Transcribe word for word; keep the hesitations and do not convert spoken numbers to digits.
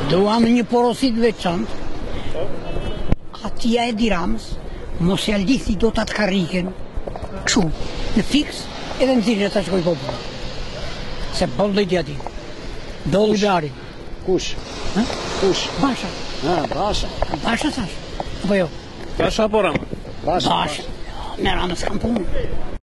Duam një porosit veçantë, atia e Diramës, mos e lithi do të atë karriken, këshu, në fiks, edhe në thirë të shkoj popullë. Se bëllë dhe ati, doli bari. Kush? Kush? Basha. Ah, Basha. Basha thash, apo jo? Basha apo Rama? Basha. Basha. Me Ramës kam punë.